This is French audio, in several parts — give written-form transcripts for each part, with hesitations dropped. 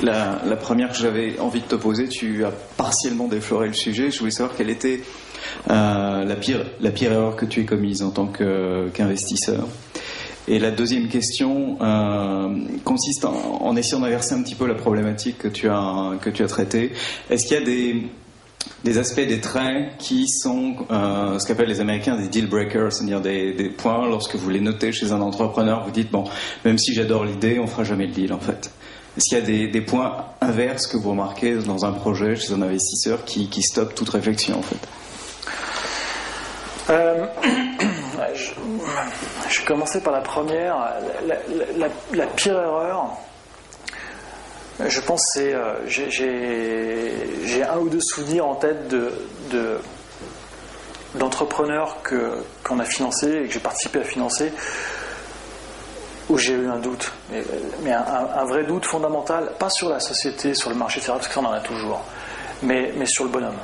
La première que j'avais envie de te poser, tu as partiellement défloré le sujet. Je voulais savoir quelle était la pire erreur que tu aies commise en tant qu'investisseur. Et la deuxième question consiste en essayant d'inverser un petit peu la problématique que tu as traitée. Est-ce qu'il y a des aspects, des traits qui sont ce qu'appellent les Américains des deal breakers, c'est-à-dire des points, lorsque vous les notez chez un entrepreneur, vous dites, bon, même si j'adore l'idée, on fera jamais le deal en fait. Est-ce qu'il y a des points inverses que vous remarquez dans un projet, chez un investisseur, qui stoppent toute réflexion en fait? Je vais commencer par la première. La pire erreur, je pense, c'est j'ai un ou deux souvenirs en tête d'entrepreneurs qu'on a financés et que j'ai participé à financer, où j'ai eu un doute, mais un vrai doute fondamental, pas sur la société, sur le marché, etc., parce que ça on en a toujours, mais sur le bonhomme.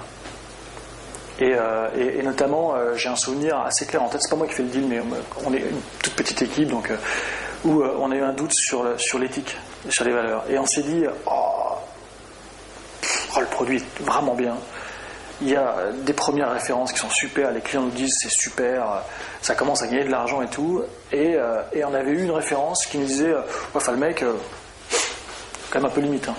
Et notamment, j'ai un souvenir assez clair en tête, c'est pas moi qui fais le deal, mais on est une toute petite équipe, donc où on a eu un doute sur l'éthique, sur les valeurs. Et on s'est dit, le produit est vraiment bien. Il y a des premières références qui sont super, les clients nous disent c'est super, ça commence à gagner de l'argent et tout. Et on avait eu une référence qui nous disait, le mec, quand même un peu limite. Hein.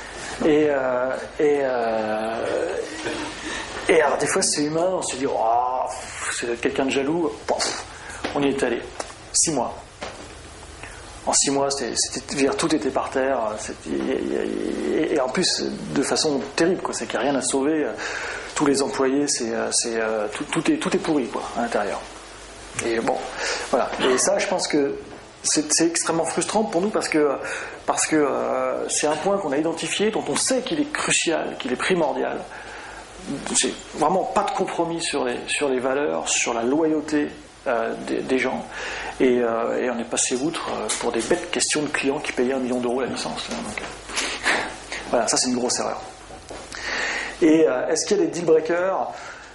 Et alors des fois c'est humain, on se dit c'est quelqu'un de jaloux, on y est allé. 6 mois. En 6 mois, tout était par terre, et en plus de façon terrible, quoi. C'est qu'il n'y a rien à sauver. Tous les employés, tout est pourri, quoi, à l'intérieur. Et bon, voilà. Et ça, je pense que c'est extrêmement frustrant pour nous parce que c'est un point qu'on a identifié, dont on sait qu'il est crucial, qu'il est primordial. C'est vraiment pas de compromis sur les valeurs, sur la loyauté des gens, et on est passé outre pour des bêtes questions de clients qui payaient 1 million d'euros la licence. Donc, voilà, ça c'est une grosse erreur. Et est-ce qu'il y a des deal breakers?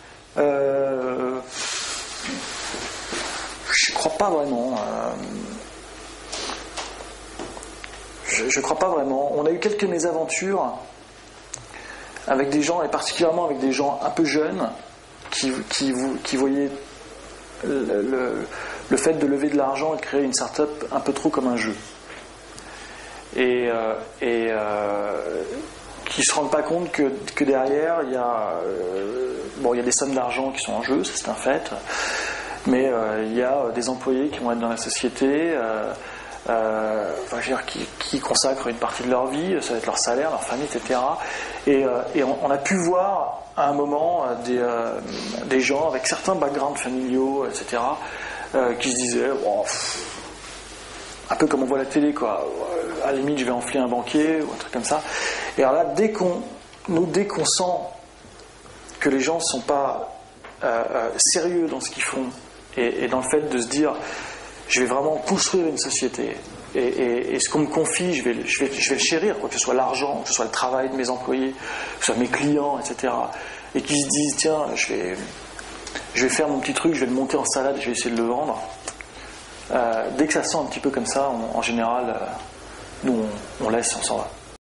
Je crois pas vraiment. Je crois pas vraiment. On a eu quelques mésaventures avec des gens, et particulièrement avec des gens un peu jeunes, qui voyaient le fait de lever de l'argent et de créer une start-up un peu trop comme un jeu. Et qui ne se rendent pas compte que derrière, il y a des sommes d'argent qui sont en jeu, ça c'est un fait, mais il y a des employés qui vont être dans la société, qui consacrent une partie de leur vie, ça va être leur salaire, leur famille, etc. Et on a pu voir à un moment des gens avec certains backgrounds familiaux, etc., qui se disaient, un peu comme on voit à la télé, quoi. À la limite, je vais enfler un banquier ou un truc comme ça. Et alors là, dès qu'on sent que les gens ne sont pas sérieux dans ce qu'ils font, et dans le fait de se dire, je vais vraiment construire une société, et ce qu'on me confie, je vais le chérir, quoi, que ce soit l'argent, que ce soit le travail de mes employés, que ce soit mes clients, etc. Et qui se disent, tiens, je vais faire mon petit truc, je vais le monter en salade, je vais essayer de le vendre. Dès que ça sent un petit peu comme ça, en général, nous on laisse, on s'en va.